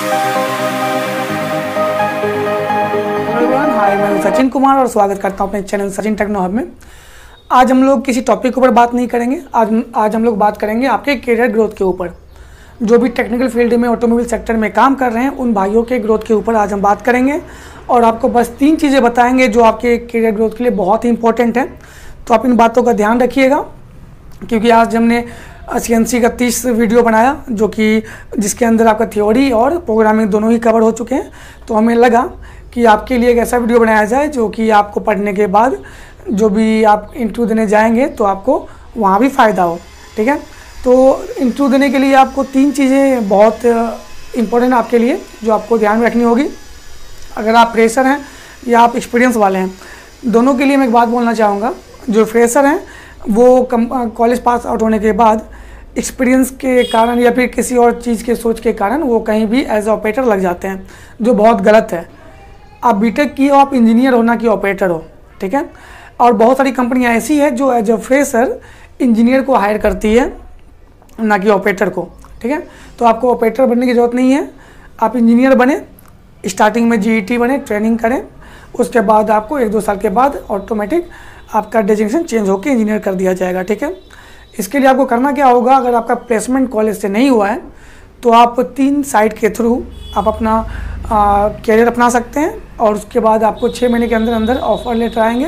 हाय, मैं सचिन कुमार और स्वागत करता हूं अपने चैनल सचिन टेक्नो हब में। आज हम लोग किसी टॉपिक के ऊपर बात नहीं करेंगे। आज हम लोग बात करेंगे आपके करियर ग्रोथ के ऊपर। जो भी टेक्निकल फील्ड में ऑटोमोबाइल सेक्टर में काम कर रहे हैं उन भाइयों के ग्रोथ के ऊपर आज हम बात करेंगे और आपको बस 3 चीज़ें बताएंगे जो आपके करियर ग्रोथ के लिए बहुत ही इंपॉर्टेंट है। तो आप इन बातों का ध्यान रखिएगा, क्योंकि आज हमने CNC का 30 वीडियो बनाया जो कि जिसके अंदर आपका थ्योरी और प्रोग्रामिंग दोनों ही कवर हो चुके हैं। तो हमें लगा कि आपके लिए एक ऐसा वीडियो बनाया जाए जो कि आपको पढ़ने के बाद जो भी आप इंटरव्यू देने जाएंगे तो आपको वहाँ भी फ़ायदा हो। ठीक है, तो इंटरव्यू देने के लिए आपको 3 चीज़ें बहुत इम्पोर्टेंट आपके लिए जो आपको ध्यान में रखनी होगी। अगर आप फ्रेशर हैं या आप एक्सपीरियंस वाले हैं, दोनों के लिए मैं एक बात बोलना चाहूँगा। जो फ्रेशर हैं वो कॉलेज पास आउट होने के बाद एक्सपीरियंस के कारण या फिर किसी और चीज़ के सोच के कारण वो कहीं भी एज ऑपरेटर लग जाते हैं, जो बहुत गलत है। आप बीटेक की हो, आप इंजीनियर हो ना कि ऑपरेटर हो। ठीक है, और बहुत सारी कंपनियां ऐसी है जो एज अ फ्रेशर इंजीनियर को हायर करती है ना कि ऑपरेटर को। ठीक है, तो आपको ऑपरेटर बनने की ज़रूरत नहीं है, आप इंजीनियर बने, स्टार्टिंग में GET बने, ट्रेनिंग करें, उसके बाद आपको 1-2 साल के बाद ऑटोमेटिक आपका डेजिग्नेशन चेंज होकर इंजीनियर कर दिया जाएगा। ठीक है, इसके लिए आपको करना क्या होगा, अगर आपका प्लेसमेंट कॉलेज से नहीं हुआ है तो आप 3 साइट के थ्रू आप अपना कैरियर अपना सकते हैं और उसके बाद आपको 6 महीने के अंदर अंदर ऑफर लेटर आएंगे,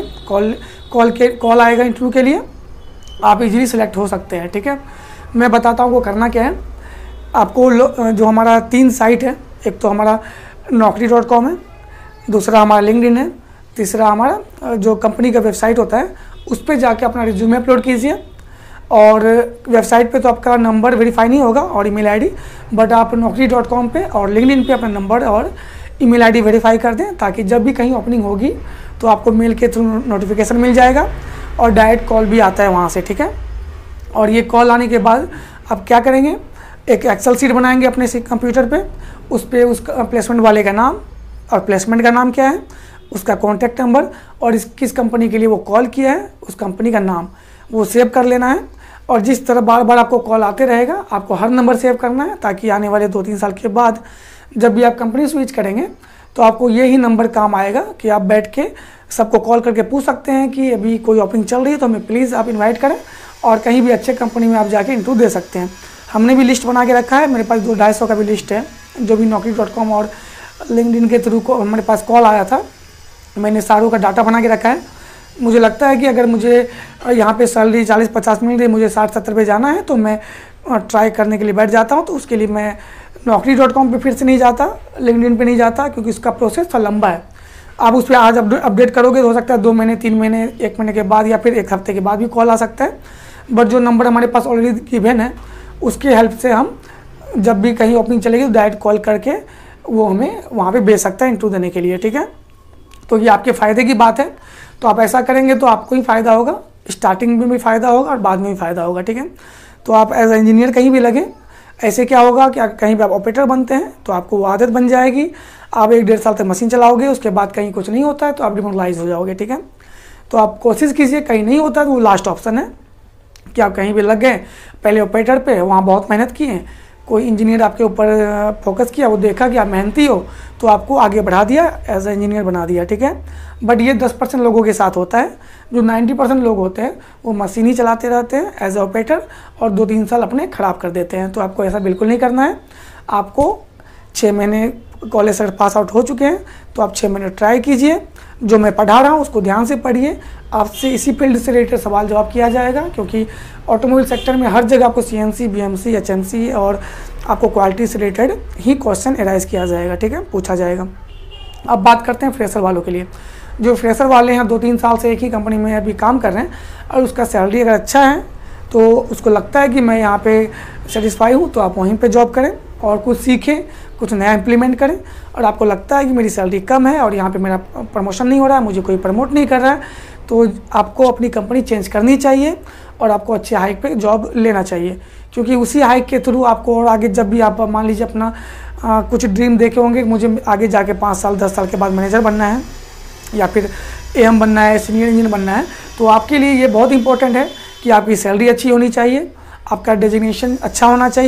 कॉल आएगा इंटरव्यू के लिए, आप इजीली सेलेक्ट हो सकते हैं। ठीक है, मैं बताता हूँ वो करना क्या है। आपको जो हमारा 3 साइट है, एक तो हमारा naukri.com है, दूसरा हमारा लिंक्डइन है, तीसरा हमारा जो कंपनी का वेबसाइट होता है उस पर जाके अपना रिज्यूमे अपलोड कीजिए। और वेबसाइट पे तो आपका नंबर वेरीफाई नहीं होगा और ईमेल आईडी, बट आप naukri.com पे और लिंक्डइन पे अपना नंबर और ईमेल आईडी वेरीफाई कर दें, ताकि जब भी कहीं ओपनिंग होगी तो आपको मेल के थ्रू नोटिफिकेशन मिल जाएगा और डायरेक्ट कॉल भी आता है वहाँ से। ठीक है, और ये कॉल आने के बाद आप क्या करेंगे, एक एक्सेल शीट बनाएंगे अपने कंप्यूटर पर, उस पर उस प्लेसमेंट वाले का नाम और प्लेसमेंट का नाम क्या है, उसका कॉन्टैक्ट नंबर और किस कंपनी के लिए वो कॉल किया है उस कंपनी का नाम वो सेव कर लेना है। और जिस तरह बार बार आपको कॉल आते रहेगा आपको हर नंबर सेव करना है, ताकि आने वाले 2-3 साल के बाद जब भी आप कंपनी स्विच करेंगे तो आपको यही नंबर काम आएगा कि आप बैठ के सबको कॉल करके पूछ सकते हैं कि अभी कोई ओपनिंग चल रही है तो हमें प्लीज़ आप इन्वाइट करें, और कहीं भी अच्छे कंपनी में आप जाके इंटरव्यू दे सकते हैं। हमने भी लिस्ट बना के रखा है, मेरे पास 200-250 का भी लिस्ट है। जो भी naukri.com और लिंक्डइन के थ्रू को हमारे पास कॉल आया था, मैंने सारों का डाटा बना के रखा है। मुझे लगता है कि अगर मुझे यहाँ पे सैलरी 40-50 मिल रही, मुझे 60-70 पे जाना है तो मैं ट्राई करने के लिए बैठ जाता हूँ। तो उसके लिए मैं naukri.com पे फिर से नहीं जाता, लिंक्डइन पे नहीं जाता, क्योंकि उसका प्रोसेस थोड़ा लंबा है। आप उस पर आज अपडेट करोगे तो हो सकता है 2 महीने, 3 महीने, 1 महीने के बाद या फिर 1 हफ्ते के बाद भी कॉल आ सकता है। बट जो नंबर हमारे पास ऑलरेडी गिवन है उसके हेल्प से हम जब भी कहीं ओपनिंग चलेगी तो डायरेक्ट कॉल करके वो हमें वहाँ पर भेज सकता है इंटरव्यू देने के लिए। ठीक है, तो ये आपके फ़ायदे की बात है। तो आप ऐसा करेंगे तो आपको ही फ़ायदा होगा, स्टार्टिंग में भी फ़ायदा होगा और बाद में भी फ़ायदा होगा। ठीक है, तो आप एज ए इंजीनियर कहीं भी लगे, ऐसे क्या होगा कि कहीं भी आप ऑपरेटर बनते हैं तो आपको वो आदत बन जाएगी, आप 1-1.5 साल तक मशीन चलाओगे, उसके बाद कहीं कुछ नहीं होता है तो आप डिमोरलाइज हो जाओगे। ठीक है, तो आप कोशिश कीजिए, कहीं नहीं होता है तो वो लास्ट ऑप्शन है कि आप कहीं भी लग गए, पहले ऑपरेटर पे, वहाँ बहुत मेहनत किए, कोई इंजीनियर आपके ऊपर फोकस किया, वो देखा कि आप मेहनती हो तो आपको आगे बढ़ा दिया, एज ए इंजीनियर बना दिया। ठीक है, बट ये 10% लोगों के साथ होता है। जो 90% लोग होते हैं वो मशीन ही चलाते रहते हैं एज ए ऑपरेटर और 2-3 साल अपने ख़राब कर देते हैं। तो आपको ऐसा बिल्कुल नहीं करना है। आपको 6 महीने कॉलेज से पास आउट हो चुके हैं तो आप 6 महीने ट्राई कीजिए, जो मैं पढ़ा रहा हूँ उसको ध्यान से पढ़िए। आपसे इसी फील्ड से रिलेटेड सवाल जवाब किया जाएगा, क्योंकि ऑटोमोबाइल सेक्टर में हर जगह आपको CNC, BMC, HMC और आपको क्वालिटी से रिलेटेड ही क्वेश्चन एराइज किया जाएगा। ठीक है, पूछा जाएगा। अब बात करते हैं फ्रेशर वालों के लिए। जो फ्रेशर वाले हैं 2-3 साल से एक ही कंपनी में अभी काम कर रहे हैं और उसका सैलरी अगर अच्छा है तो उसको लगता है कि मैं यहाँ पे सेटिस्फाई हूँ, तो आप वहीं पे जॉब करें और कुछ सीखें, कुछ नया इम्प्लीमेंट करें। और आपको लगता है कि मेरी सैलरी कम है और यहाँ पे मेरा प्रमोशन नहीं हो रहा है, मुझे कोई प्रमोट नहीं कर रहा है, तो आपको अपनी कंपनी चेंज करनी चाहिए और आपको अच्छे हाइक पे जॉब लेना चाहिए, क्योंकि उसी हाइक के थ्रू आपको और आगे जब भी आप मान लीजिए अपना कुछ ड्रीम देखे होंगे, मुझे आगे जाके 5 साल 10 साल के बाद मैनेजर बनना है या फिर AM बनना है, सीनियर इंजीनियर बनना है, तो आपके लिए ये बहुत इंपॉर्टेंट है कि आपकी सैलरी अच्छी होनी चाहिए, आपका डेजिग्नेशन अच्छा होना चाहिए,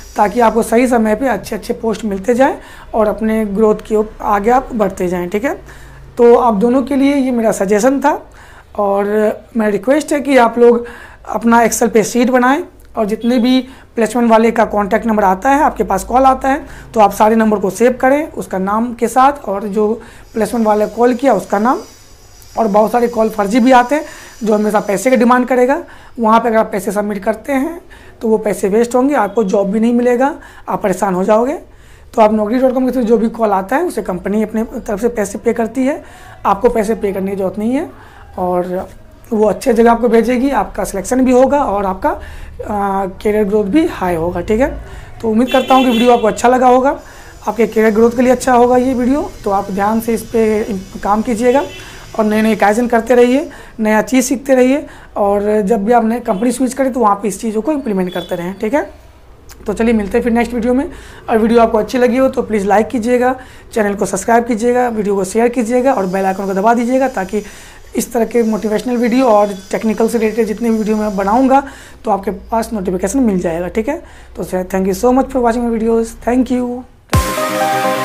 ताकि आपको सही समय पे अच्छे अच्छे पोस्ट मिलते जाएं और अपने ग्रोथ की आगे आप बढ़ते जाएं। ठीक है, तो आप दोनों के लिए ये मेरा सजेशन था और मेरा रिक्वेस्ट है कि आप लोग अपना एक्सेल पे शीट बनाएं और जितने भी प्लेसमेंट वाले का कॉन्टैक्ट नंबर आता है, आपके पास कॉल आता है, तो आप सारे नंबर को सेव करें उसका नाम के साथ और जो प्लेसमेंट वाले कॉल किया उसका नाम। और बहुत सारे कॉल फर्जी भी आते हैं जो हमेशा पैसे की डिमांड करेगा। वहाँ पे अगर आप पैसे सबमिट करते हैं तो वो पैसे वेस्ट होंगे, आपको जॉब भी नहीं मिलेगा, आप परेशान हो जाओगे। तो आप Naukri.com के थ्रू जो भी कॉल आता है उसे कंपनी अपने तरफ से पैसे पे करती है, आपको पैसे पे करने की जरूरत नहीं है और वो अच्छे जगह आपको भेजेगी, आपका सिलेक्शन भी होगा और आपका कैरियर ग्रोथ भी हाई होगा। ठीक है, तो उम्मीद करता हूँ कि वीडियो आपको अच्छा लगा होगा, आपके कैरियर ग्रोथ के लिए अच्छा होगा ये वीडियो। तो आप ध्यान से इस पर काम कीजिएगा और नए नए काइजन करते रहिए, नया चीज़ सीखते रहिए और जब भी आप नए कंपनी स्विच करें तो वहाँ पे इस चीज़ों को इम्प्लीमेंट करते रहें। ठीक है, तो चलिए मिलते हैं फिर नेक्स्ट वीडियो में। और वीडियो आपको अच्छी लगी हो तो प्लीज़ लाइक कीजिएगा, चैनल को सब्सक्राइब कीजिएगा, वीडियो को शेयर कीजिएगा और बेल आइकन को दबा दीजिएगा ताकि इस तरह के मोटिवेशनल वीडियो और टेक्निकल से रिलेटेड जितने भी वीडियो मैं बनाऊंगा तो आपके पास नोटिफिकेशन मिल जाएगा। ठीक है, तो thank you so much for watching my videos. Thank you.